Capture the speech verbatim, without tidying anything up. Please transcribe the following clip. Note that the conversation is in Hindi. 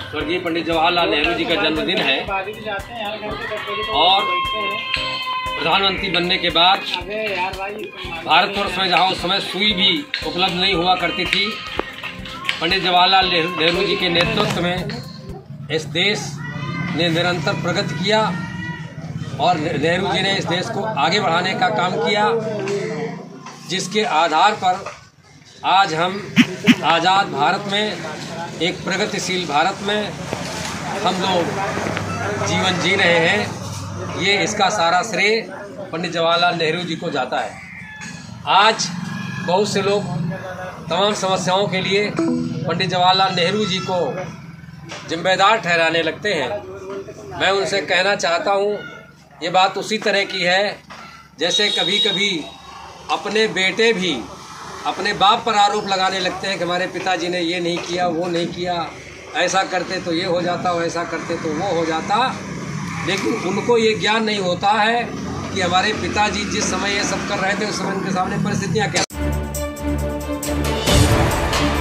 स्वर्गीय पंडित जवाहरलाल नेहरू जी का जन्मदिन है और प्रधानमंत्री बनने के बाद भारतवर्ष में जहाँ उस समय सुई भी उपलब्ध नहीं हुआ करती थी, पंडित जवाहरलाल नेहरू जी के नेतृत्व में इस देश ने निरंतर प्रगति किया और नेहरू जी ने इस देश को आगे बढ़ाने का काम किया, जिसके आधार पर आज हम आज़ाद भारत में, एक प्रगतिशील भारत में हम लोग जीवन जी रहे हैं। ये इसका सारा श्रेय पंडित जवाहरलाल नेहरू जी को जाता है। आज बहुत से लोग तमाम समस्याओं के लिए पंडित जवाहरलाल नेहरू जी को जिम्मेदार ठहराने लगते हैं। मैं उनसे कहना चाहता हूँ, ये बात उसी तरह की है जैसे कभी कभी अपने बेटे भी अपने बाप पर आरोप लगाने लगते हैं कि हमारे पिताजी ने ये नहीं किया, वो नहीं किया, ऐसा करते तो ये हो जाता, वैसा करते तो वो हो जाता। लेकिन उनको ये ज्ञान नहीं होता है कि हमारे पिताजी जिस समय ये सब कर रहे थे उस समय उनके सामने परिस्थितियाँ क्या